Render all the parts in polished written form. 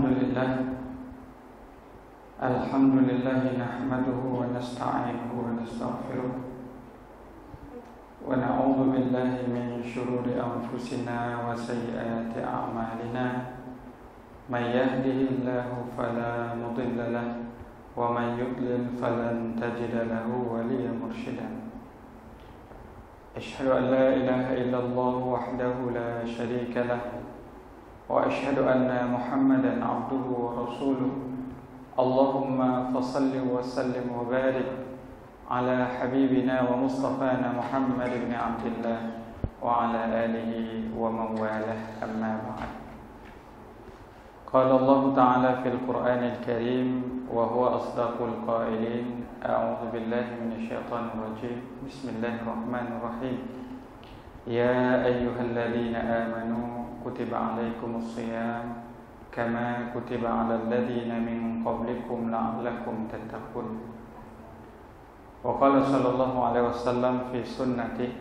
الحمد لله نحمده ونستعينه ونستغفره ونعوذ بالله من شرور أنفسنا وسيئات أعمالنا من يهده الله فلا مضل له ومن يضلل فلن تجد له وليا مرشدا أشهد أن لا إله إلا الله وحده لا شريك له وأشهد أن محمدا عبده ورسوله اللهم فصل وسلم وبارك على حبيبنا ومصطفانا محمد بن عبد الله وعلى آله ومن والاه أما بعد قال الله تعالى في القرآن الكريم وهو أصدق القائلين أعوذ بالله من الشيطان الرجيم بسم الله الرحمن الرحيم يا أيها الذين آمنوا كتب عليكم الصيام كما كتب على الذين من قبلكم لعلكم تتقون وقال صلى الله عليه وسلم في سنته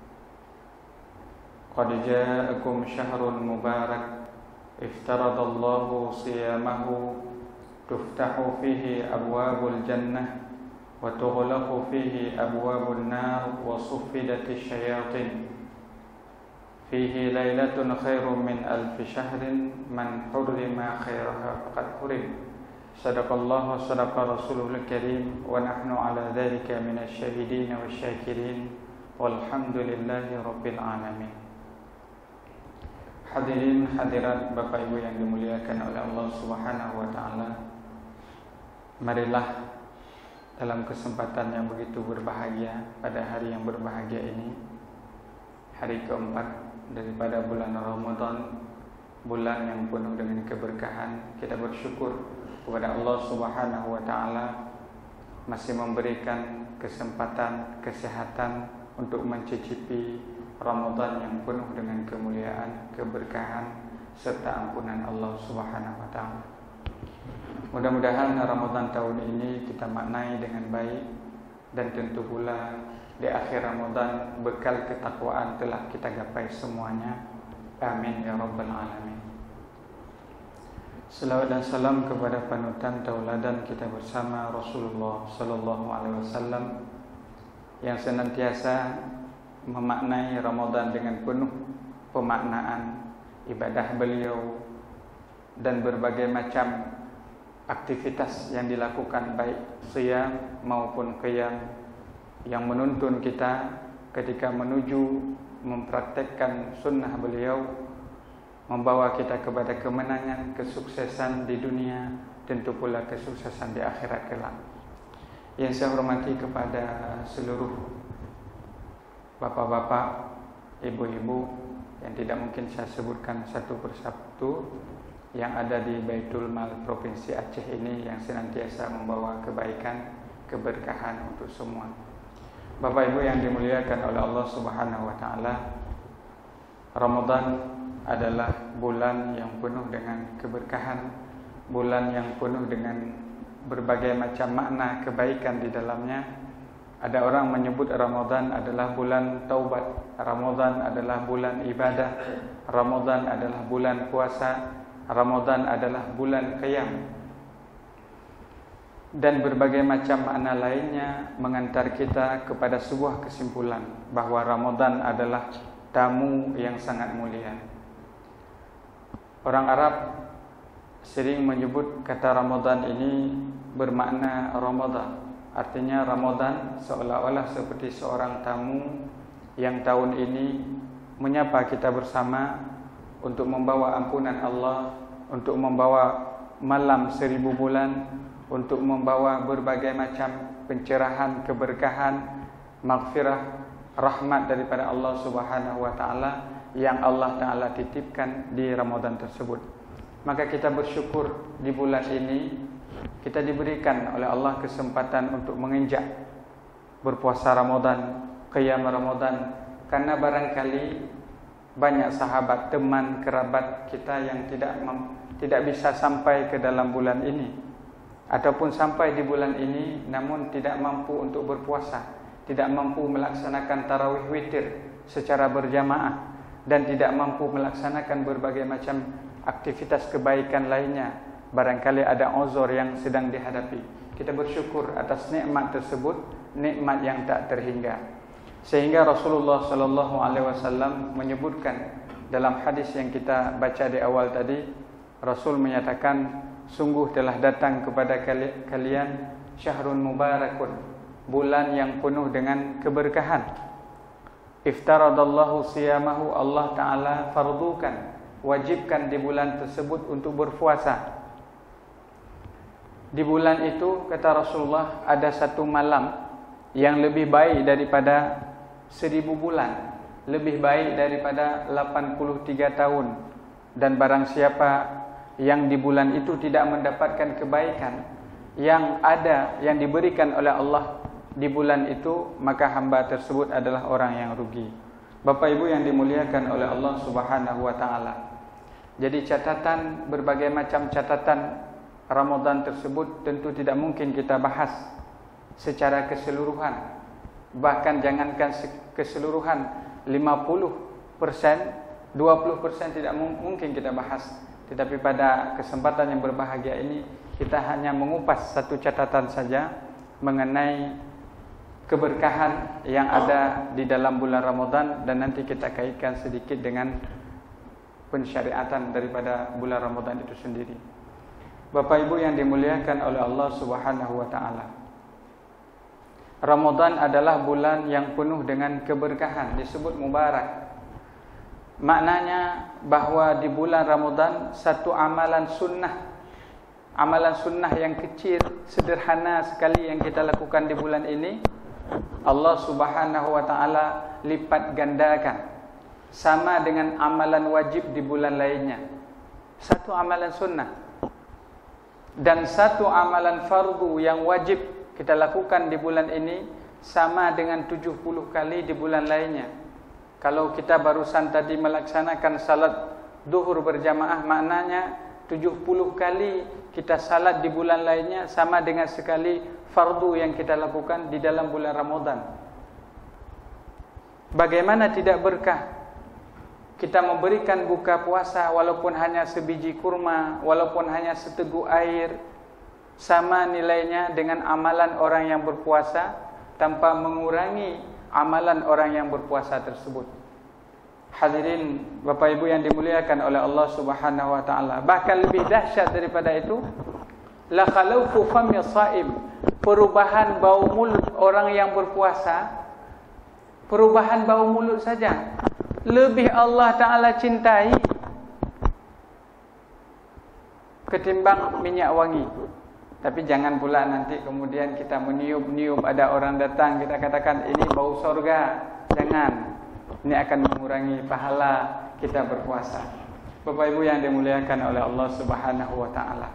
قد جاءكم شهر مبارك افترض الله صيامه تفتح فيه أبواب الجنة وتغلق فيه أبواب النار وصفدت الشياطين فيه ليلة خير من 1000 شهر من حرم خيرها فقد حرم صدق الله وصدق رسوله الكريم ونحن على ذلك من الشاهدين والشاكرين والحمد لله رب العالمين. Hadirin hadirat Bapak Ibu yang dimuliakan oleh Allah Subhanahu wa taala. Marilah dalam kesempatan yang begitu berbahagia pada hari yang berbahagia ini, hari keempat daripada bulan Ramadan, bulan yang penuh dengan keberkahan, kita bersyukur kepada Allah Subhanahu wa taala masih memberikan kesempatan, kesehatan untuk mencicipi Ramadan yang penuh dengan kemuliaan, keberkahan serta ampunan Allah Subhanahu wa taala. Mudah-mudahan Ramadan tahun ini kita maknai dengan baik dan tentu pula di akhir Ramadan bekal ketakwaan telah kita gapai semuanya. Amin ya rabbal alamin. Selawat dan salam kepada panutan tauladan kita bersama Rasulullah sallallahu alaihi wasallam yang senantiasa memaknai Ramadan dengan penuh pemaknaan ibadah beliau dan berbagai macam aktivitas yang dilakukan baik siyam maupun qiyam yang menuntun kita ketika menuju mempraktekkan sunnah beliau, membawa kita kepada kemenangan, kesuksesan di dunia, tentu pula kesuksesan di akhirat kelak. Yang saya hormati kepada seluruh bapak-bapak, ibu-ibu yang tidak mungkin saya sebutkan satu persatu yang ada di Baitul Mal Provinsi Aceh ini yang senantiasa membawa kebaikan, keberkahan untuk semua. Bapak Ibu yang dimuliakan oleh Allah Subhanahu wa taala, Ramadan adalah bulan yang penuh dengan keberkahan, bulan yang penuh dengan berbagai macam makna kebaikan di dalamnya. Ada orang menyebut Ramadan adalah bulan taubat, Ramadan adalah bulan ibadah, Ramadan adalah bulan puasa, Ramadan adalah bulan qiyam. Dan berbagai macam makna lainnya mengantar kita kepada sebuah kesimpulan bahwa Ramadan adalah tamu yang sangat mulia. Orang Arab sering menyebut kata Ramadan ini bermakna Ramadan. Artinya Ramadan seolah-olah seperti seorang tamu yang tahun ini menyapa kita bersama untuk membawa ampunan Allah, untuk membawa malam 1000 bulan, untuk membawa berbagai macam pencerahan, keberkahan, maghfirah, rahmat daripada Allah Subhanahu wa taala yang Allah taala titipkan di Ramadan tersebut. Maka kita bersyukur di bulan ini kita diberikan oleh Allah kesempatan untuk menginjak berpuasa Ramadan, qiyam Ramadan, karena barangkali banyak sahabat, teman, kerabat kita yang tidak bisa sampai ke dalam bulan ini, ataupun sampai di bulan ini namun tidak mampu untuk berpuasa, tidak mampu melaksanakan tarawih witir secara berjamaah, dan tidak mampu melaksanakan berbagai macam aktivitas kebaikan lainnya barangkali ada uzur yang sedang dihadapi. Kita bersyukur atas nikmat tersebut, nikmat yang tak terhingga. Sehingga Rasulullah sallallahu alaihi wasallam menyebutkan dalam hadis yang kita baca di awal tadi, Rasul menyatakan, sungguh telah datang kepada kalian syahrun mubarakun, bulan yang penuh dengan keberkahan. Iftaradallahu siyamahu, Allah Ta'ala fardukan, wajibkan di bulan tersebut untuk berpuasa. Di bulan itu, kata Rasulullah, ada satu malam yang lebih baik daripada 1000 bulan, lebih baik daripada 83 tahun. Dan barang siapa yang di bulan itu tidak mendapatkan kebaikan yang ada, yang diberikan oleh Allah di bulan itu, maka hamba tersebut adalah orang yang rugi. Bapak Ibu yang dimuliakan oleh Allah Subhanahu wa Ta'ala, jadi catatan, berbagai macam catatan Ramadan tersebut tentu tidak mungkin kita bahas secara keseluruhan. Bahkan jangankan keseluruhan, 50%, 20% tidak mungkin kita bahas. Tetapi pada kesempatan yang berbahagia ini, kita hanya mengupas satu catatan saja mengenai keberkahan yang ada di dalam bulan Ramadan, dan nanti kita kaitkan sedikit dengan pensyariatan daripada bulan Ramadan itu sendiri. Bapak Ibu yang dimuliakan oleh Allah Subhanahu wa Ta'ala, Ramadan adalah bulan yang penuh dengan keberkahan, disebut mubarak. Maknanya bahwa di bulan Ramadan satu amalan sunnah yang kecil, sederhana sekali yang kita lakukan di bulan ini, Allah Subhanahu wa Ta'ala lipat gandakan sama dengan amalan wajib di bulan lainnya. Satu amalan sunnah dan satu amalan fardu yang wajib kita lakukan di bulan ini sama dengan 70 kali di bulan lainnya. Kalau kita barusan tadi melaksanakan salat duhur berjamaah, maknanya 70 kali kita salat di bulan lainnya sama dengan sekali fardu yang kita lakukan di dalam bulan Ramadan. Bagaimana tidak berkah kita memberikan buka puasa walaupun hanya sebiji kurma, walaupun hanya seteguk air, sama nilainya dengan amalan orang yang berpuasa tanpa mengurangi amalan orang yang berpuasa tersebut. Hadirin Bapak Ibu yang dimuliakan oleh Allah Subhanahu wa Ta'ala, bahkan lebih dahsyat daripada itu, la khalaufu fami shaim, perubahan bau mulut orang yang berpuasa, perubahan bau mulut saja lebih Allah Ta'ala cintai ketimbang minyak wangi. Tapi jangan pula nanti kemudian kita meniup-niup, ada orang datang, kita katakan ini bau surga. Jangan. Ini akan mengurangi pahala kita berpuasa. Bapak Ibu yang dimuliakan oleh Allah Subhanahu wa Ta'ala,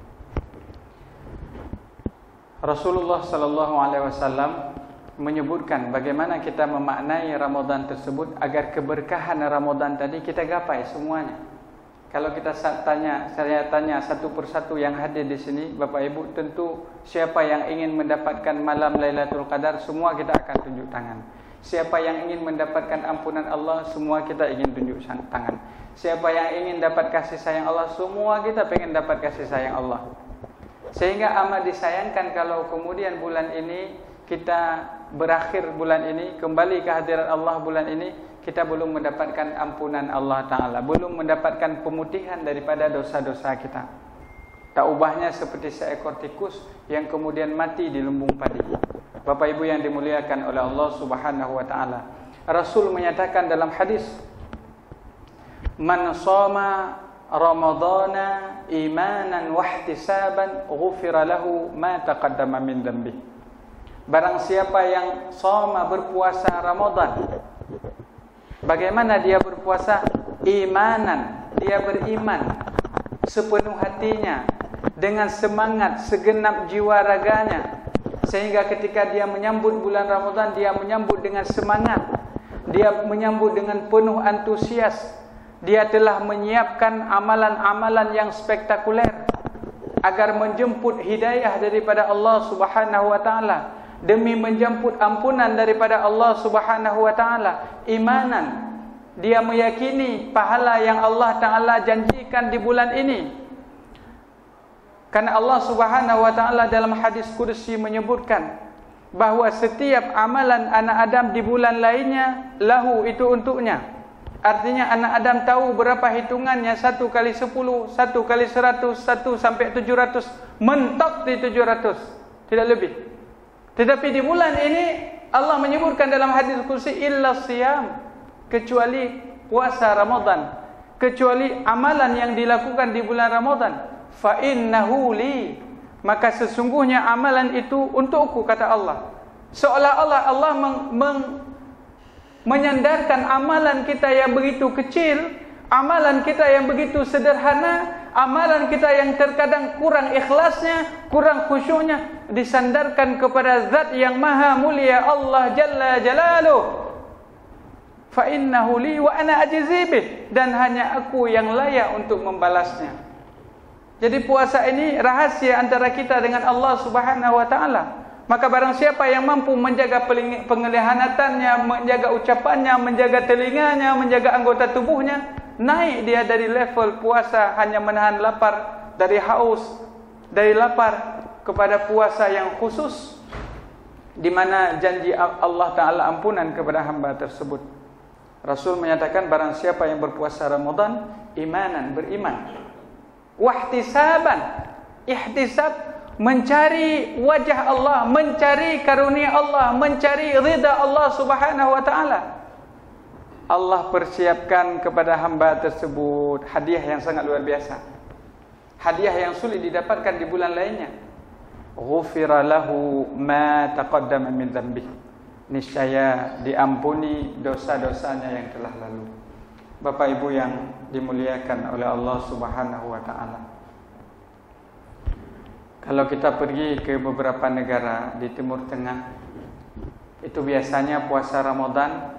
Rasulullah sallallahu alaihi wasallam menyebutkan bagaimana kita memaknai Ramadan tersebut agar keberkahan Ramadan tadi kita gapai semuanya. Kalau kita saya tanya satu persatu yang hadir di sini, Bapak Ibu, tentu siapa yang ingin mendapatkan malam Lailatul Qadar, semua kita akan tunjuk tangan. Siapa yang ingin mendapatkan ampunan Allah, semua kita ingin tunjuk tangan. Siapa yang ingin dapat kasih sayang Allah, semua kita ingin dapat kasih sayang Allah. Sehingga amat disayangkan kalau kemudian bulan ini kita berakhir bulan ini, kembali ke hadirat Allah bulan ini, kita belum mendapatkan ampunan Allah Ta'ala, belum mendapatkan pemutihan daripada dosa-dosa kita. Tak ubahnya seperti seekor tikus yang kemudian mati di lumbung padi. Bapak Ibu yang dimuliakan oleh Allah Subhanahu wa Ta'ala, Rasul menyatakan dalam hadis, man shoma Ramadana imanan wahtisaban ghufira lahu ma taqaddama min dhanbi. Barang siapa yang shoma, berpuasa Ramadan, bagaimana dia berpuasa? Imanan, dia beriman sepenuh hatinya, dengan semangat segenap jiwa raganya, sehingga ketika dia menyambut bulan Ramadan, dia menyambut dengan semangat, dia menyambut dengan penuh antusias. Dia telah menyiapkan amalan-amalan yang spektakuler agar menjemput hidayah daripada Allah Subhanahu wa Ta'ala, demi menjemput ampunan daripada Allah Subhanahu wa Ta'ala. Imanan, dia meyakini pahala yang Allah Ta'ala janjikan di bulan ini. Karena Allah Subhanahu wa taala dalam hadis qudsi menyebutkan bahawa setiap amalan anak Adam di bulan lainnya lahu, itu untuknya. Artinya anak Adam tahu berapa hitungannya, 1 kali 10, 1 kali 100, 1 sampai 700, mentok di 700, tidak lebih. Tetapi di bulan ini Allah menyebutkan dalam hadis qudsi illa siyam, kecuali puasa Ramadan, kecuali amalan yang dilakukan di bulan Ramadan. Fa innahu li, maka sesungguhnya amalan itu untukku, kata Allah. Seolah-olah Allah menyandarkan amalan kita yang begitu kecil, amalan kita yang begitu sederhana, amalan kita yang terkadang kurang ikhlasnya, kurang khusyuknya, disandarkan kepada zat yang maha mulia, Allah Jalla Jalaluh. Fa innahu li wa ana ajzi bih, dan hanya aku yang layak untuk membalasnya. Jadi puasa ini rahasia antara kita dengan Allah Subhanahu wa taala. Maka barang siapa yang mampu menjaga penglihatannya, menjaga ucapannya, menjaga telinganya, menjaga anggota tubuhnya, naik dia dari level puasa hanya menahan lapar, dari haus, dari lapar, kepada puasa yang khusus, di mana janji Allah Ta'ala ampunan kepada hamba tersebut. Rasul menyatakan barang siapa yang berpuasa Ramadan imanan, beriman, wahtisaban, ihtisab, mencari wajah Allah, mencari karunia Allah, mencari ridha Allah Subhanahu wa taala, Allah persiapkan kepada hamba tersebut hadiah yang sangat luar biasa, hadiah yang sulit didapatkan di bulan lainnya. Ghufira lahu ma taqaddama min dzambi, niscaya diampuni dosa-dosanya yang telah lalu. Bapak Ibu yang dimuliakan oleh Allah Subhanahu wa taala, kalau kita pergi ke beberapa negara di Timur Tengah, itu biasanya puasa Ramadan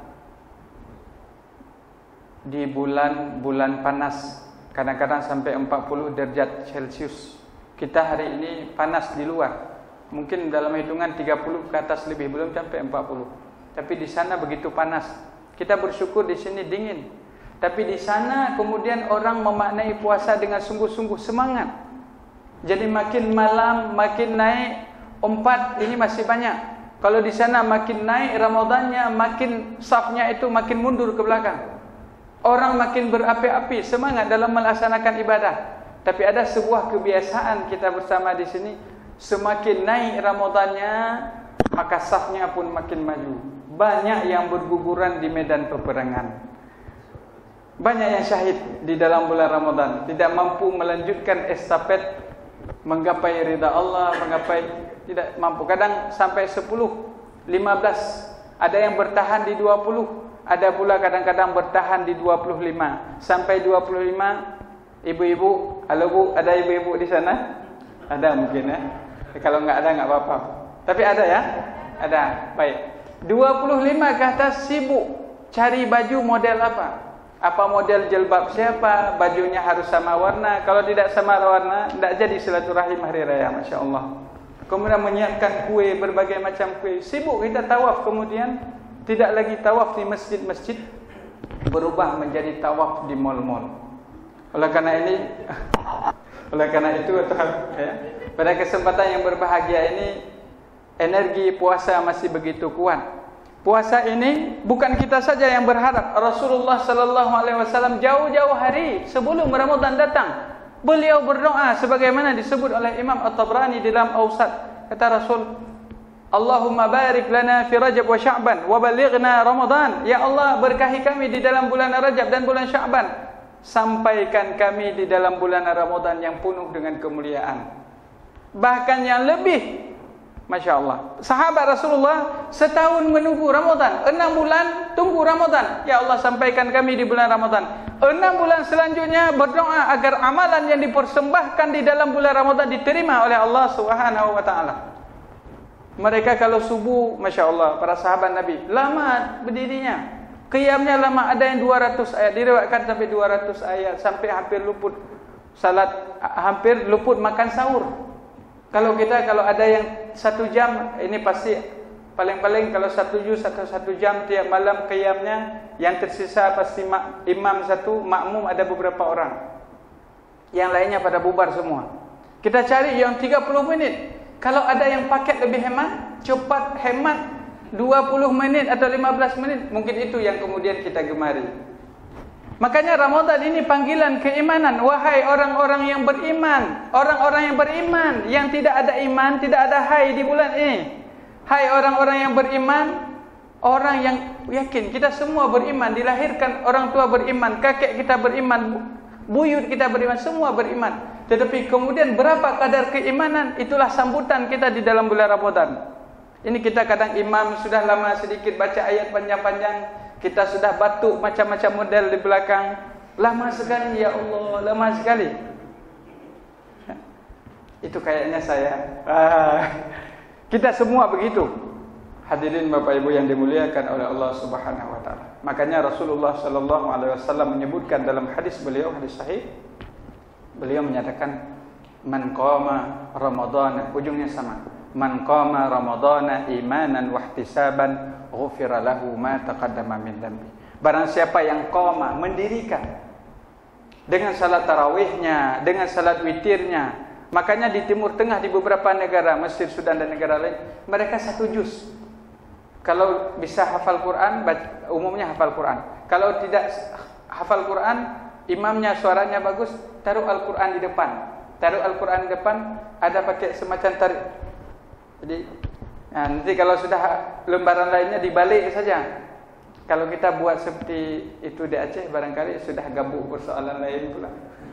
di bulan-bulan panas, kadang-kadang sampai 40 derajat Celcius. Kita hari ini panas di luar, mungkin dalam hitungan 30 ke atas lebih, belum sampai 40. Tapi di sana begitu panas. Kita bersyukur di sini dingin. Tapi di sana kemudian orang memaknai puasa dengan sungguh-sungguh semangat. Jadi makin malam makin naik 4 ini masih banyak. Kalau di sana makin naik Ramadannya, makin safnya itu makin mundur ke belakang. Orang makin berapi-api semangat dalam melaksanakan ibadah. Tapi ada sebuah kebiasaan kita bersama di sini, semakin naik Ramadannya, maka safnya pun makin maju. Banyak yang berguguran di medan peperangan. Banyak yang syahid di dalam bulan Ramadan, tidak mampu melanjutkan estafet menggapai ridha Allah, tidak mampu. Kadang sampai 10, 15, ada yang bertahan di 20, ada pula kadang-kadang bertahan di 25, sampai 25. Ibu-ibu, halo Bu, ada ibu-ibu di sana? Ada mungkin ya. Kalau enggak ada enggak apa-apa. Tapi ada ya? Ada. Baik. 25 ke atas sibuk cari baju model apa? Apa model jilbab siapa? Bajunya harus sama warna. Kalau tidak sama warna, tidak jadi silaturahim hari raya, Masya Allah. Kemudian menyiapkan kue, berbagai macam kue. Sibuk kita tawaf, kemudian tidak lagi tawaf di masjid-masjid, berubah menjadi tawaf di mal-mal. Oleh karena itu ya, pada kesempatan yang berbahagia ini, energi puasa masih begitu kuat. Puasa ini bukan kita saja yang berharap. Rasulullah sallallahu alaihi wasallam jauh-jauh hari sebelum Ramadan datang, beliau berdoa sebagaimana disebut oleh Imam At-Tabrani di dalam Awsat. Kata Rasul, Allahumma barik lana fi Rajab wa Sya'ban wa balighna Ramadan. Ya Allah, berkahi kami di dalam bulan Rajab dan bulan Sya'ban, sampaikan kami di dalam bulan Ramadan yang penuh dengan kemuliaan, bahkan yang lebih. Masya Allah, sahabat Rasulullah setahun menunggu Ramadan, 6 bulan tunggu Ramadan. Ya Allah, sampaikan kami di bulan Ramadan. 6 bulan selanjutnya berdoa agar amalan yang dipersembahkan di dalam bulan Ramadan diterima oleh Allah Subhanahu wa taala. Mereka kalau subuh, Masya Allah, para sahabat Nabi lama berdirinya, qiyamnya lama, ada yang 200 ayat, diriwayatkan sampai 200 ayat, sampai hampir luput salat, hampir luput makan sahur. Kalau ada yang 1 jam, ini pasti paling-paling kalau 1 juz atau 1 jam tiap malam qiyamnya, yang tersisa pasti imam 1, makmum ada beberapa orang, yang lainnya pada bubar semua. Kita cari yang 30 menit. Kalau ada yang paket lebih hemat, cepat hemat 20 menit atau 15 menit, mungkin itu yang kemudian kita gemari. Makanya Ramadan ini panggilan keimanan. Wahai orang-orang yang beriman, orang-orang yang beriman, yang tidak ada iman, tidak ada hai di bulan ini. Hai orang-orang yang beriman, orang yang yakin. Kita semua beriman, dilahirkan orang tua beriman, kakek kita beriman, buyut kita beriman, semua beriman. Tetapi kemudian berapa kadar keimanan, itulah sambutan kita di dalam bulan Ramadan. Ini kita kadang imam sudah lama sedikit baca ayat panjang-panjang, kita sudah batuk macam-macam model di belakang. Lama sekali ya Allah, lama sekali. Itu kayaknya saya. Kita semua begitu. Hadirin Bapak Ibu yang dimuliakan oleh Allah Subhanahu wa taala. Makanya Rasulullah sallallahu alaihi wasallam menyebutkan dalam hadis beliau, hadis sahih, beliau menyatakan man qama ramadhana, ujungnya sama. Man qama ramadhana imanan wa ihtisaban ghufira lahu ma taqaddama min dhanbi. Barang siapa yang qama, mendirikan dengan salat tarawihnya, dengan salat witirnya. Makanya di Timur Tengah, di beberapa negara, Mesir, Sudan dan negara lain, mereka 1 juz. Kalau bisa hafal Quran, umumnya hafal Quran. Kalau tidak hafal Quran, imamnya suaranya bagus, taruh Al-Quran di depan. Taruh Al-Quran di depan, ada pakai semacam tarik. Jadi nanti kalau sudah lembaran lainnya dibalik saja. Kalau kita buat seperti itu di Aceh, barangkali sudah gabung persoalan lain pula.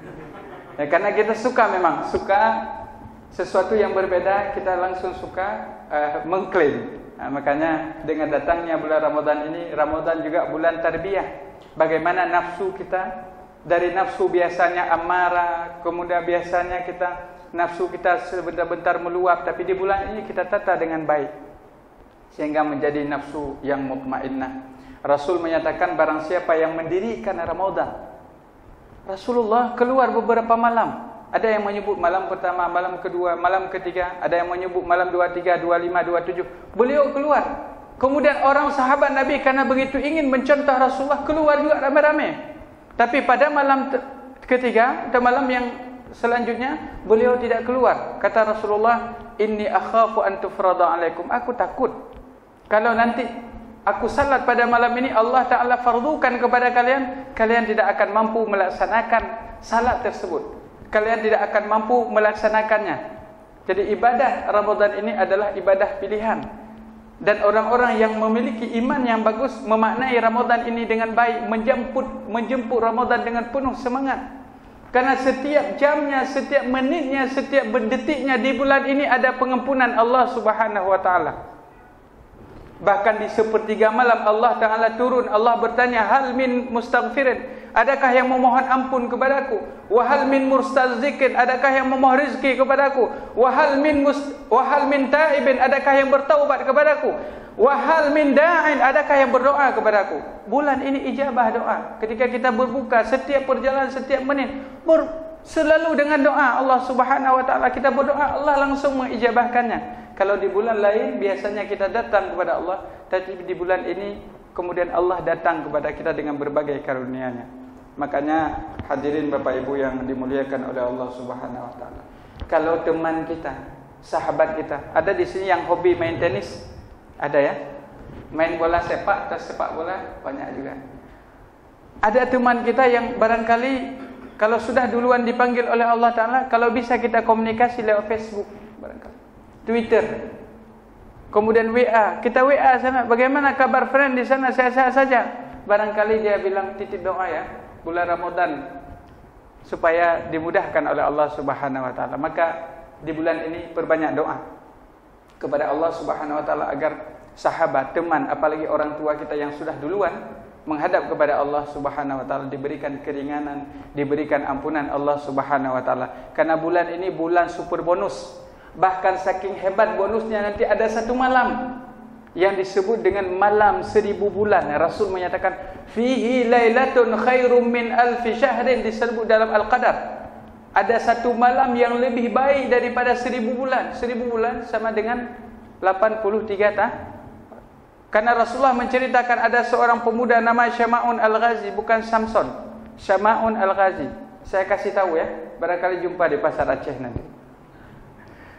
Ya, karena kita suka, memang suka sesuatu yang berbeda, kita langsung suka mengklaim. Nah, makanya dengan datangnya bulan Ramadan ini, Ramadan juga bulan tarbiyah. Bagaimana nafsu kita, dari nafsu biasanya amarah, kemudian biasanya nafsu kita sebentar-bentar meluap, tapi di bulan ini kita tata dengan baik sehingga menjadi nafsu yang mutmainnah. Rasul menyatakan barang siapa yang mendirikan Ramadan, Rasulullah keluar beberapa malam. Ada yang menyebut malam pertama, malam kedua, malam ketiga, ada yang menyebut malam 23, 25, 27. Beliau keluar. Kemudian orang sahabat Nabi karena begitu ingin mencontoh Rasulullah, keluar juga ramai-ramai. Tapi pada malam ketiga atau malam yang selanjutnya, beliau tidak keluar. Kata Rasulullah, inni akhafu an tufrada alaikum. Aku takut kalau nanti aku salat pada malam ini, Allah Ta'ala fardukan kepada kalian, kalian tidak akan mampu melaksanakan salat tersebut. Kalian tidak akan mampu melaksanakannya. Jadi ibadah Ramadan ini adalah ibadah pilihan. Dan orang-orang yang memiliki iman yang bagus memaknai Ramadan ini dengan baik, menjemput Ramadan dengan penuh semangat. Karena setiap jamnya, setiap menitnya, setiap detiknya di bulan ini ada pengampunan Allah Subhanahu wa taala. Bahkan di sepertiga malam Allah Ta'ala turun, Allah bertanya, hal min mustaghfirin, adakah yang memohon ampun kepadaku? Wa hal min mustazikin, adakah yang memohon rezeki kepadaku? Wa hal min taibin, adakah yang bertaubat kepadaku? Wa hal min da'in, adakah yang berdoa kepadaku? Bulan ini ijabah doa. Ketika kita berbuka, setiap perjalanan, setiap menit selalu dengan doa Allah Subhanahu wa taala. Kita berdoa, Allah langsung mengijabahkannya. Kalau di bulan lain biasanya kita datang kepada Allah, tapi di bulan ini kemudian Allah datang kepada kita dengan berbagai karunia-Nya. Makanya hadirin Bapak Ibu yang dimuliakan oleh Allah Subhanahu wa taala. Kalau teman kita, sahabat kita, ada di sini yang hobi main tenis? Ada ya? Main bola sepak atau sepak bola? Banyak juga. Ada teman kita yang barangkali kalau sudah duluan dipanggil oleh Allah Ta'ala, kalau bisa kita komunikasi lewat Facebook barangkali, Twitter, kemudian WA. Kita WA sana, bagaimana kabar friend di sana, sehat-sehat saja. Barangkali dia bilang titip doa ya, bulan Ramadan supaya dimudahkan oleh Allah Subhanahu wa taala. Maka di bulan ini perbanyak doa kepada Allah Subhanahu wa taala agar sahabat, teman, apalagi orang tua kita yang sudah duluan menghadap kepada Allah Subhanahu wa taala diberikan keringanan, diberikan ampunan Allah Subhanahu wa taala. Karena bulan ini bulan super bonus. Bahkan saking hebat bonusnya, nanti ada satu malam yang disebut dengan malam 1000 bulan. Rasul menyatakan fihi lailatun khairum min alfi syahrin, disebut dalam Al-Qadar. Ada satu malam yang lebih baik daripada 1000 bulan. 1000 bulan sama dengan 83 tahun. Karena Rasulullah menceritakan ada seorang pemuda nama Syama'un Al-Ghazi, bukan Samson. Syama'un Al-Ghazi. Saya kasih tahu ya, barangkali jumpa di pasar Aceh nanti.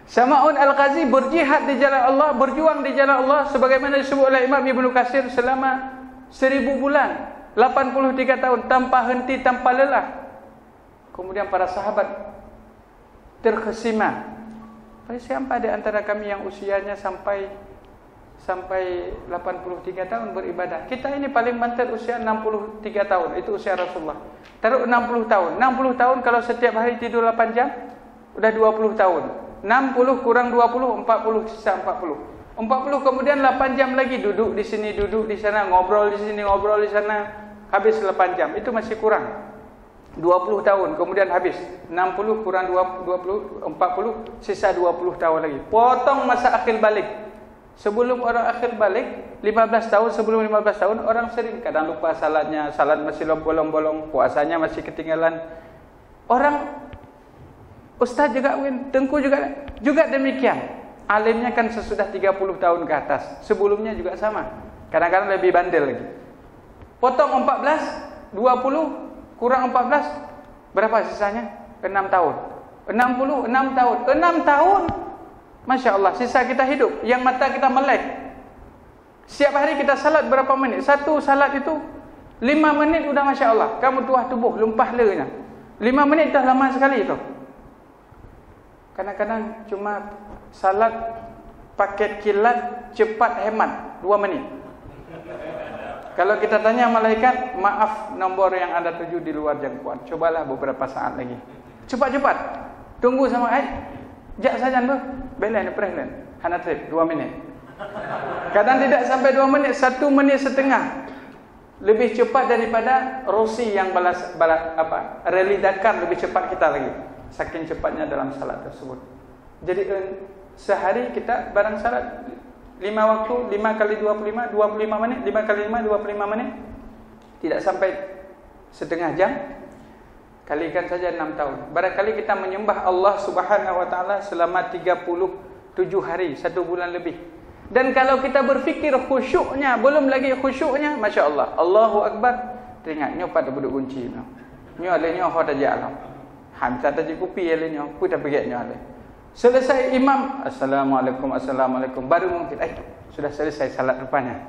Sama'un Al-Ghazi berjihad di jalan Allah, berjuang di jalan Allah sebagaimana disebut oleh Imam Ibnu Katsir selama 1000 bulan, 83 tahun tanpa henti, tanpa lelah. Kemudian para sahabat terkesima. Siapa di antara kami yang usianya sampai 83 tahun beribadah? Kita ini paling banter usia 63 tahun, itu usia Rasulullah. Taruh 60 tahun. 60 tahun kalau setiap hari tidur 8 jam, udah 20 tahun. 60 kurang 20, 40, sisa 40. 40 kemudian 8 jam lagi duduk di sini, duduk di sana, ngobrol di sini, ngobrol di sana. Habis 8 jam, itu masih kurang. 20 tahun kemudian habis. 60 kurang 20, 40, sisa 20 tahun lagi. Potong masa akhir balik. Sebelum orang akhir balik 15 tahun, sebelum 15 tahun orang sering kadang lupa salatnya, salat masih bolong-bolong, puasanya masih ketinggalan. Orang ustaz juga, tengku juga demikian. Alimnya kan sesudah 30 tahun ke atas. Sebelumnya juga sama. Kadang-kadang lebih bandel lagi. Potong 14, 20 kurang 14, berapa sisanya? 6 tahun. 60, 6 tahun. 6 tahun. Masya Allah, sisa kita hidup, yang mata kita melek. Setiap hari kita salat berapa menit? Satu salat itu 5 menit udah Masya Allah. Kamu tuah tubuh, lumpah lehnya. 5 menit dah lama sekali itu. Kadang-kadang cuma salat paket kilat cepat hemat 2 menit. Kalau kita tanya malaikat, maaf nombor yang Anda tuju di luar jangkauan. Cobalah beberapa saat lagi. Cepat-cepat. Tunggu sama jak saja tu. Belen prehlen. Hana trip 2 menit. Kadang tidak sampai 2 menit, 1 menit setengah. Lebih cepat daripada Rossi yang rally Dakar lebih cepat kita lagi. Saking cepatnya dalam salat tersebut. Jadi sehari kita barang salat 5 waktu, 5 kali 25, 25 menit, 5 kali 5, 25 menit. Tidak sampai setengah jam. Kalikan saja 6 tahun. Barangkali kita menyembah Allah Subhanahu wa taala selama 37 hari, 1 bulan lebih. Dan kalau kita berfikir khusyuknya, belum lagi khusyuknya, Masya Allah, Allahu Akbar. Teringat nyopat duduk kunci. Nyo ale nyo hoda jalan. Hamzah tadi kupi ale nyo, ku tak pergi nyo ale. Selesai imam, assalamualaikum, assalamualaikum, baru mungkin sudah selesai salat rupanya.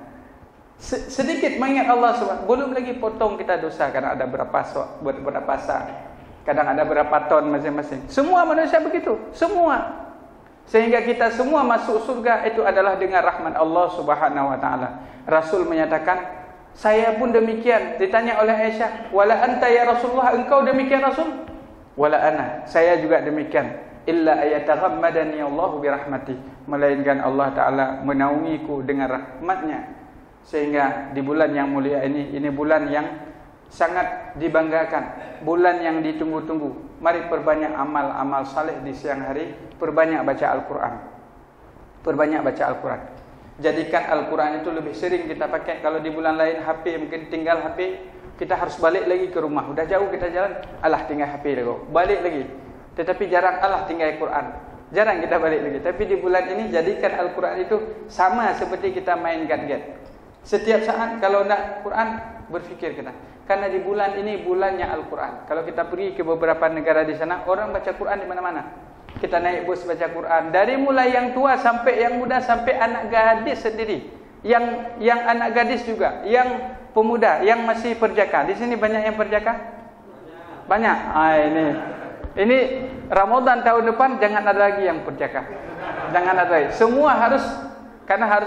Sedikit mengingat Allah SWT. Belum lagi potong kita dosa. Kadang ada berapa sah, kadang ada berapa ton masing-masing. Semua manusia begitu, semua. Sehingga kita semua masuk surga itu adalah dengan rahmat Allah Subhanahu wa taala. Rasul menyatakan, saya pun demikian. Ditanya oleh Aisyah, wala anta ya Rasulullah, engkau demikian Rasul? Wala ana, saya juga demikian. Illa ayataghammadani Allahu birahmati, melainkan Allah taala menaungiku dengan rahmatnya. Sehingga di bulan yang mulia ini bulan yang sangat dibanggakan, bulan yang ditunggu-tunggu. Mari perbanyak amal-amal saleh di siang hari, perbanyak baca Al-Quran. Perbanyak baca Al-Quran. Jadikan Al-Quran itu lebih sering kita pakai. Kalau di bulan lain HP, mungkin tinggal HP, kita harus balik lagi ke rumah. Udah jauh kita jalan, alah tinggal HP lagi, balik lagi. Tetapi jarang alah tinggal Al-Quran. Jarang kita balik lagi. Tapi di bulan ini jadikan Al-Quran itu sama seperti kita main gadget. Setiap saat kalau nak Quran, berfikir kita. Karena di bulan ini bulannya Al-Quran. Kalau kita pergi ke beberapa negara di sana, orang baca Quran di mana-mana. Kita naik bus baca Quran. Dari mulai yang tua sampai yang muda, sampai anak gadis sendiri. Yang anak gadis juga. Yang pemuda, yang masih perjaka. Di sini banyak yang perjaka? Banyak. Ini Ramadan tahun depan jangan ada lagi yang perjaka. Jangan ada lagi. Semua harus, karena harus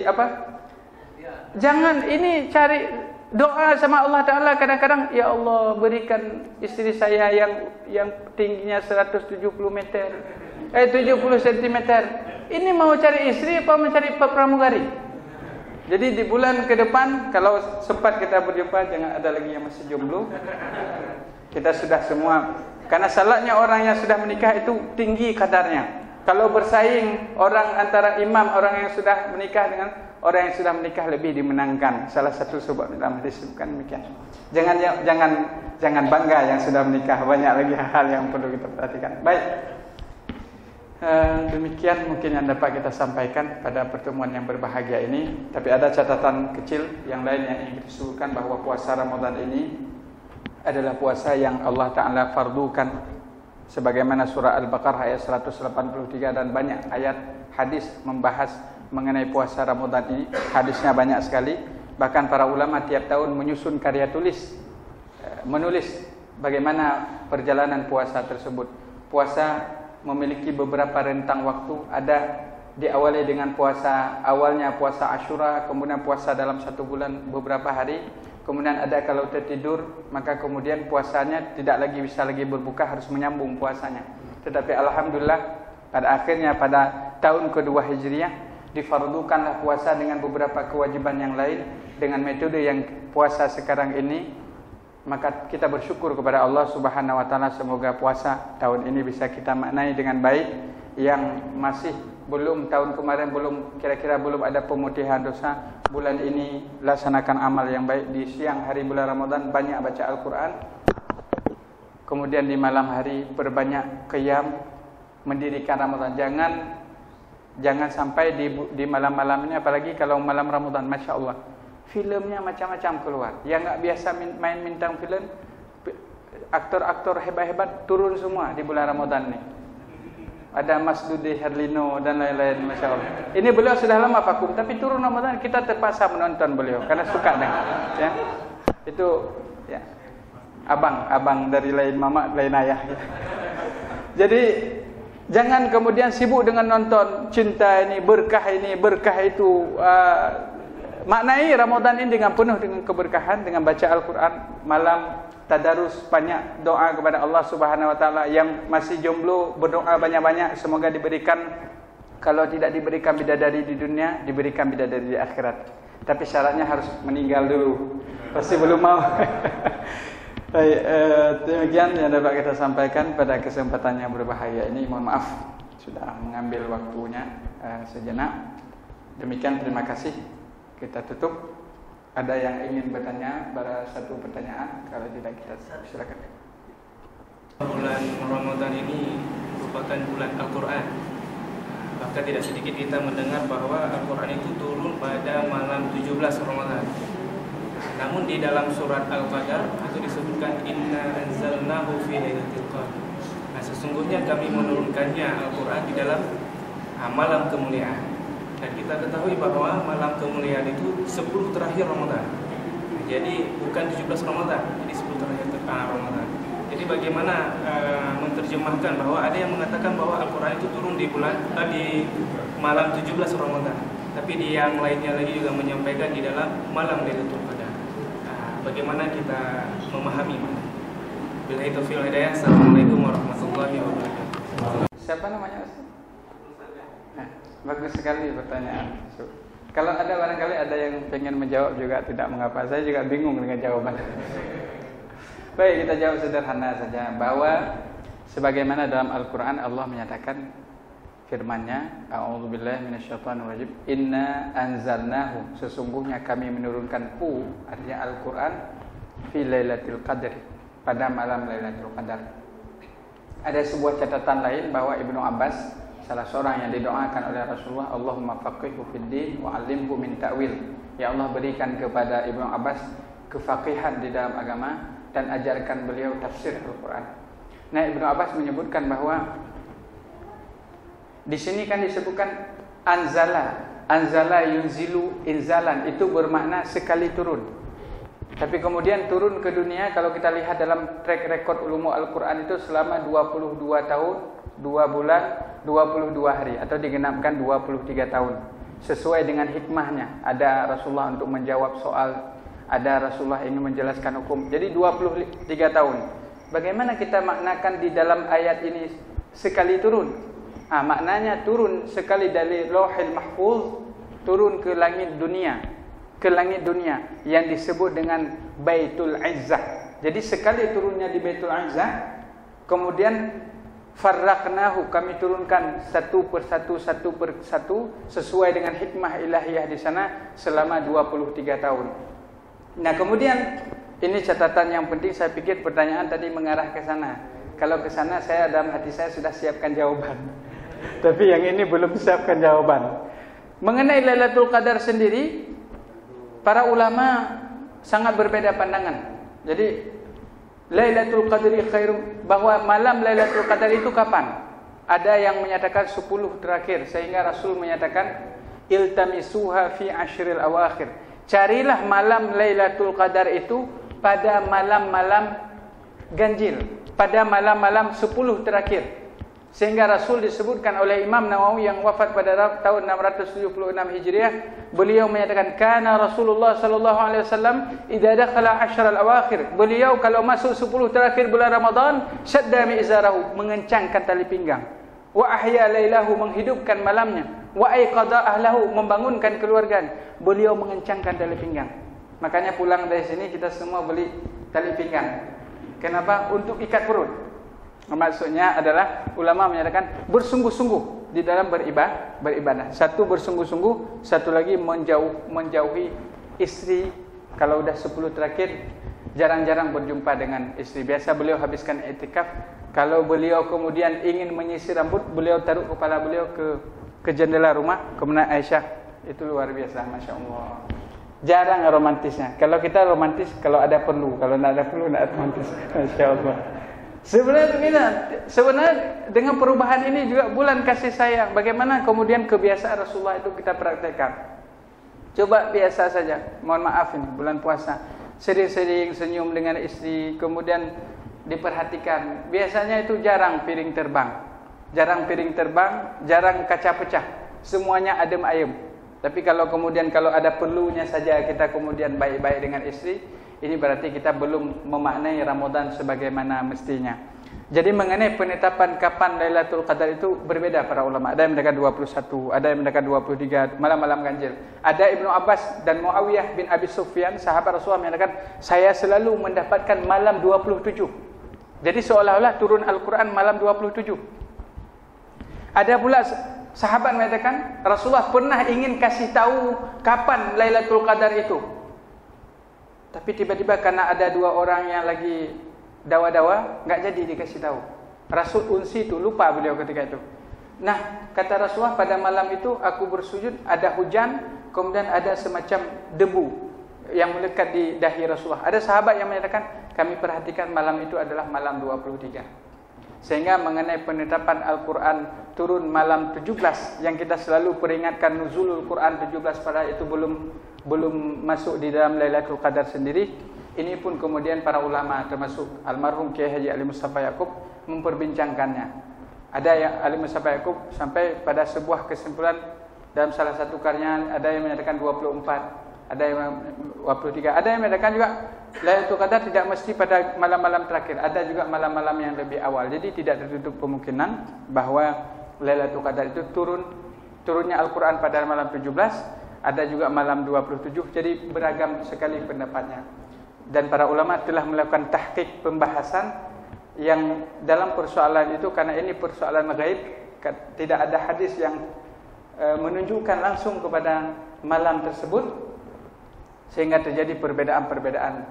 jangan ini cari doa sama Allah Ta'ala. Kadang-kadang, ya Allah berikan istri saya yang tingginya 170 meter 70 cm. Ini mau cari istri apa mencari pramugari? Jadi di bulan ke depan, kalau sempat kita berjumpa, jangan ada lagi yang masih jomblo. Kita sudah semua, karena salatnya orang yang sudah menikah itu tinggi kadarnya. Kalau bersaing orang antara imam, orang yang sudah menikah dengan orang yang sudah menikah lebih dimenangkan. Salah satu sebab dalam hadis disebutkan demikian. Jangan bangga yang sudah menikah. Banyak lagi hal yang perlu kita perhatikan. Baik. Demikian mungkin yang dapat kita sampaikan pada pertemuan yang berbahagia ini. Tapi ada catatan kecil yang lain yang ingin kita sebutkan, bahwa puasa Ramadan ini adalah puasa yang Allah Ta'ala fardukan sebagaimana surah Al-Baqarah ayat 183 dan banyak ayat hadis membahas mengenai puasa Ramadan ini. Hadisnya banyak sekali. Bahkan para ulama tiap tahun menyusun karya tulis, menulis bagaimana perjalanan puasa tersebut. Puasa memiliki beberapa rentang waktu. Ada diawali dengan puasa, awalnya puasa Ashura, kemudian puasa dalam satu bulan beberapa hari. Kemudian ada kalau tertidur, maka kemudian puasanya tidak lagi bisa lagi berbuka, harus menyambung puasanya. Tetapi alhamdulillah pada akhirnya pada tahun kedua Hijriah difardukanlah puasa dengan beberapa kewajiban yang lain dengan metode yang puasa sekarang ini. Maka kita bersyukur kepada Allah Subhanahu wa taala, semoga puasa tahun ini bisa kita maknai dengan baik. Yang masih belum, tahun kemarin belum, kira-kira belum ada pemutihan dosa, bulan ini laksanakan amal yang baik. Di siang hari bulan Ramadan banyak baca Al-Quran, kemudian di malam hari berbanyak qiyam, mendirikan Ramadan. Jangan sampai di malam-malam ini, apalagi kalau malam Ramadan, Masya Allah, filmnya macam-macam keluar. Yang nggak biasa main bintang film, aktor-aktor hebat-hebat turun semua di bulan Ramadan nih. Ada Mas Dude Herlino dan lain-lain, Masya Allah. Ini beliau sudah lama vakum, tapi turun Ramadan kita terpaksa menonton beliau karena suka dengan. Ya, itu ya, abang dari lain mama, lain ayah. Ya. Jadi jangan kemudian sibuk dengan nonton cinta ini, berkah itu. Maknai Ramadan ini dengan penuh dengan keberkahan, dengan baca Al-Quran, malam tadarus, banyak doa kepada Allah Subhanahu wa taala. Yang masih jomblo berdoa banyak-banyak, semoga diberikan, kalau tidak diberikan bidadari di dunia, diberikan bidadari di akhirat. Tapi syaratnya harus meninggal dulu. Pasti belum mau. Baik, demikian yang dapat kita sampaikan pada kesempatan yang berbahaya ini. Mohon maaf sudah mengambil waktunya sejenak. Demikian, terima kasih. Kita tutup. Ada yang ingin bertanya, satu pertanyaan? Kalau tidak, kita silakan. Bulan Ramadan ini merupakan bulan Al-Quran. Bahkan tidak sedikit kita mendengar bahwa Al-Quran itu turun pada malam 17 Ramadan. Namun di dalam surat Al-Qadar itu disebutkan Inna anzalnahu fi lailatul qadar. Nah, sesungguhnya kami menurunkannya Al-Quran di dalam malam kemuliaan. Dan kita ketahui bahwa malam kemuliaan itu 10 terakhir Ramadan. Jadi bukan 17 Ramadan, jadi 10 terakhir Ramadan. Jadi bagaimana menerjemahkan bahwa ada yang mengatakan bahwa Al-Quran itu turun di malam 17 Ramadan. Tapi di yang lainnya lagi juga menyampaikan di dalam malam Lailatul Qadar. Bagaimana kita memahami? Billahi taufiq wal hidayah. Assalamualaikum warahmatullahi wabarakatuh. Siapa namanya? Bagus sekali pertanyaan. Kalau ada barangkali ada yang pengen menjawab juga tidak mengapa. Saya juga bingung dengan jawaban. Baik, kita jawab sederhana saja bahwa sebagaimana dalam Al-Quran Allah menyatakan firman-Nya, A'udzubillahi minasyaitonirrajim, Inna anzalnahu, sesungguhnya kami menurunkan artinya Al-Quran fi lailatul qadri, pada malam Lailatul Qadar. Ada sebuah catatan lain bahwa Ibnu Abbas, salah seorang yang didoakan oleh Rasulullah, Allahumma faqihhu fid din wa 'allimhu min ta'wil. Ya Allah, berikan kepada Ibnu Abbas kefaqihan di dalam agama dan ajarkan beliau tafsir Al-Quran. Nah, Ibnu Abbas menyebutkan bahwa di sini kan disebutkan anzala yunzilu inzalan, itu bermakna sekali turun. Tapi kemudian turun ke dunia, kalau kita lihat dalam track record ulumul Al-Quran itu selama 22 tahun, 2 bulan, 22 hari, atau digenapkan 23 tahun. Sesuai dengan hikmahnya. Ada Rasulullah untuk menjawab soal, ada Rasulullah ingin menjelaskan hukum. Jadi 23 tahun. Bagaimana kita maknakan di dalam ayat ini sekali turun? Maknanya turun sekali dari Lauhil Mahfuz, turun ke langit dunia. Ke langit dunia yang disebut dengan Baitul Izzah. Jadi sekali turunnya di Baitul Izzah, kemudian farraqnahu, kami turunkan satu persatu sesuai dengan hikmah ilahiyah di sana selama 23 tahun. Nah, kemudian ini catatan yang penting, saya pikir pertanyaan tadi mengarah ke sana. Kalau ke sana, saya dalam hati saya sudah siapkan jawaban. Tapi yang ini belum siapkan jawaban. Mengenai Lailatul Qadar sendiri, para ulama sangat berbeda pandangan. Jadi Lailatul Qadri khairum, bahwa malam Lailatul Qadar itu kapan? Ada yang menyatakan 10 terakhir, sehingga Rasul menyatakan iltamisuha fi ashril awakhir. Carilah malam Lailatul Qadar itu pada malam-malam ganjil, pada malam-malam 10 terakhir. Sehingga Rasul disebutkan oleh Imam Nawawi yang wafat pada tahun 676 Hijriah, beliau menyatakan kana Rasulullah sallallahu alaihi wasallam idza dakhala asyral awakhir, beliau kalau masuk 10 terakhir bulan Ramadan, syadda mi'zarahu, mengencangkan tali pinggang, wa ahya lailahu, menghidupkan malamnya, wa aiqadha ahlahu, membangunkan keluarganya, beliau mengencangkan tali pinggang. Makanya pulang dari sini kita semua beli tali pinggang. Kenapa? Untuk ikat perut. Maksudnya adalah ulama menyatakan bersungguh-sungguh di dalam beribadah. Satu bersungguh-sungguh, satu lagi menjauhi istri. Kalau udah 10 terakhir jarang-jarang berjumpa dengan istri. Biasa beliau habiskan i'tikaf. Kalau beliau kemudian ingin menyisir rambut, beliau taruh kepala beliau ke jendela rumah, kemudian Aisyah. Itu luar biasa, Masya Allah. Jarang romantisnya. Kalau kita romantis kalau ada perlu, kalau tidak ada perlu tidak romantis. Masya Allah. Sebenarnya dengan perubahan ini juga bulan kasih sayang. Bagaimana kemudian kebiasaan Rasulullah itu kita praktekkan. Coba biasa saja. Mohon maaf ini bulan puasa, sering-sering senyum dengan istri, kemudian diperhatikan. Biasanya itu jarang piring terbang, jarang kaca pecah. Semuanya adem ayem. Tapi kalau kemudian kalau ada perlunya saja kita kemudian baik-baik dengan istri, ini berarti kita belum memaknai Ramadan sebagaimana mestinya. Jadi mengenai penetapan kapan Lailatul Qadar itu berbeda para ulama. Ada yang mengatakan 21, ada yang mengatakan 23, malam-malam ganjil. Ada Ibnu Abbas dan Muawiyah bin Abi Sufyan, sahabat Rasulullah, mengatakan saya selalu mendapatkan malam 27. Jadi seolah-olah turun Al-Quran malam 27. Ada pula sahabat mengatakan Rasulullah pernah ingin kasih tahu kapan Lailatul Qadar itu, tapi tiba-tiba karena ada 2 orang yang lagi dawa-dawa, enggak jadi dikasih tahu. Rasul unsi itu, lupa beliau ketika itu. Nah, kata Rasulullah pada malam itu aku bersujud, ada hujan, kemudian ada semacam debu yang melekat di dahi Rasulullah. Ada sahabat yang menyatakan kami perhatikan malam itu adalah malam 23. Sehingga mengenai penetapan Al-Quran turun malam 17, yang kita selalu peringatkan nuzulul Quran 17 pada itu belum masuk di dalam Lailatul Qadar sendiri. Ini pun kemudian para ulama termasuk almarhum Kiai Haji Ali Mustafa Yaqub memperbincangkannya. Ada yang Ali Mustafa Yaqub sampai pada sebuah kesimpulan dalam salah satu karyanya, ada yang menyatakan 24, ada yang 23, ada yang menyatakan juga Lailatul Qadar tidak mesti pada malam-malam terakhir, ada juga malam-malam yang lebih awal. Jadi tidak tertutup kemungkinan bahwa Lailatul Qadar itu turunnya Al-Quran pada malam 17, ada juga malam 27. Jadi beragam sekali pendapatnya. Dan para ulama telah melakukan tahqiq pembahasan yang dalam persoalan itu, karena ini persoalan ghaib, tidak ada hadis yang menunjukkan langsung kepada malam tersebut, sehingga terjadi perbedaan-perbedaan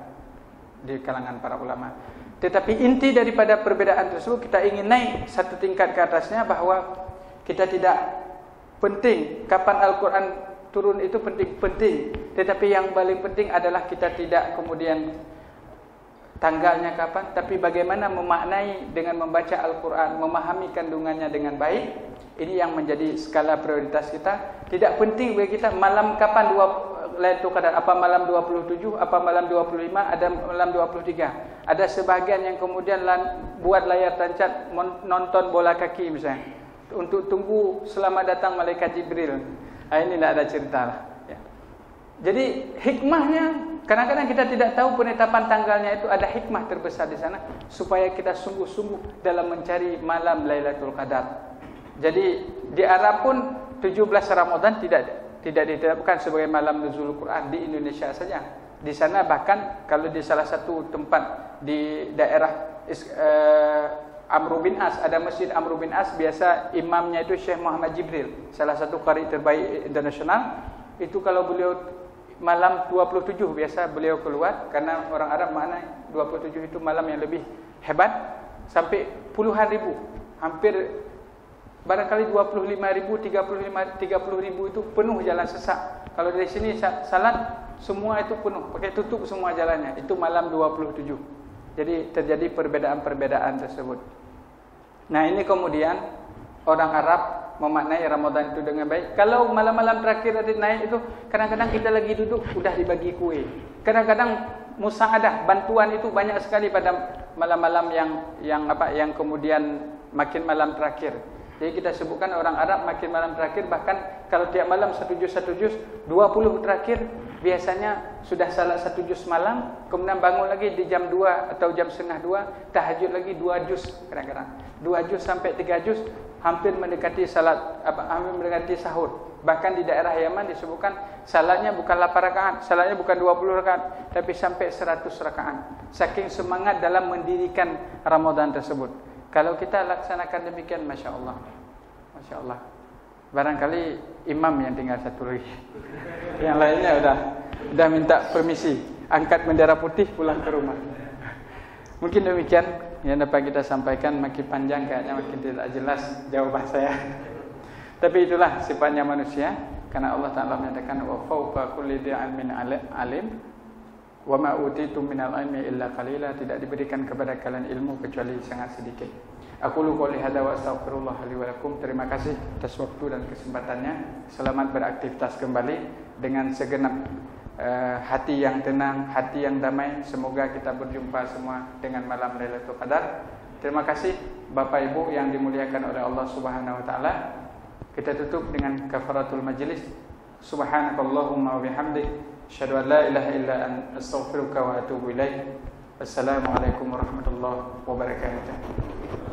di kalangan para ulama. Tetapi inti daripada perbedaan tersebut, kita ingin naik satu tingkat ke atasnya, bahwa kita tidak penting kapan Al-Quran turun, itu penting. Tetapi yang paling penting adalah kita tidak kemudian tanggalnya kapan, tapi bagaimana memaknai dengan membaca Al-Quran, memahami kandungannya dengan baik. Ini yang menjadi skala prioritas kita. Tidak penting bagi kita malam kapan Lailatul Qadar, apa malam 27, apa malam 25, ada malam 23. Ada sebahagian yang kemudian buat layar tancap nonton bola kaki misalnya, untuk tunggu selamat datang malaikat Jibril. Ini tidak ada cerita lah. Ya. Jadi hikmahnya, kadang-kadang kita tidak tahu penetapan tanggalnya itu ada hikmah terbesar di sana, supaya kita sungguh-sungguh dalam mencari malam Lailatul Qadar. Jadi di Arab pun 17 Ramadan tidak ditetapkan sebagai malam nuzul Quran di Indonesia saja. Di sana bahkan kalau di salah satu tempat di daerah Amr bin As, ada masjid Amr bin As, biasa imamnya itu Syekh Muhammad Jibril, salah satu qari terbaik internasional. Itu kalau beliau malam 27 biasa beliau keluar, karena orang Arab makna 27 itu malam yang lebih hebat, sampai puluhan ribu, hampir barangkali 25.000, 30.000 itu penuh jalan sesak. Kalau dari sini salat semua itu penuh, pakai tutup semua jalannya. Itu malam 27. Jadi terjadi perbedaan-perbedaan tersebut. Nah, ini kemudian orang Arab memaknai Ramadan itu dengan baik. Kalau malam-malam terakhir ada naik itu, kadang-kadang kita lagi duduk udah dibagi kue. Kadang-kadang musaadah, bantuan itu banyak sekali pada malam-malam yang kemudian makin malam terakhir. Jadi kita sebutkan orang Arab makin malam terakhir, bahkan kalau tiap malam 1 juz 20 terakhir biasanya sudah salat 1 juz malam, kemudian bangun lagi di jam 2 atau jam setengah 2, tahajud lagi 2 juz kadang-kadang. 2 juz sampai 3 juz, hampir mendekati hampir mendekati sahur. Bahkan di daerah Yaman disebutkan salatnya bukan 8 rakaat, salatnya bukan 20 rakaat, tapi sampai 100 rakaat. Saking semangat dalam mendirikan Ramadan tersebut. Kalau kita laksanakan demikian, Masya Allah, Masya Allah. Barangkali imam yang tinggal satu lagi. Yang lainnya udah minta permisi, angkat bendera putih pulang ke rumah. Mungkin demikian yang dapat kita sampaikan. Makin panjang kayaknya makin tidak jelas jawaban saya. Tapi itulah sifatnya manusia. Karena Allah Ta'ala menyatakan wa fawqa kulli dhi ilmin alim wa ma utitum minal ilmi illa qalila. Tidak diberikan kepada kalian ilmu kecuali sangat sedikit. Aku qouli hadza wa astaghfirullah li wa lakum. Terima kasih atas waktu dan kesempatannya. Selamat beraktivitas kembali dengan segenap hati yang tenang, hati yang damai. Semoga kita berjumpa semua dengan malam Lailatul Qadar. Terima kasih Bapak Ibu yang dimuliakan oleh Allah Subhanahu wa taala. Kita tutup dengan kafaratul majlis. Subhanakallahumma wa bihamdik, asyhadu an la ilaha illa anta, astaghfiruka wa atubu ilaik. Wassalamualaikum warahmatullahi wabarakatuh.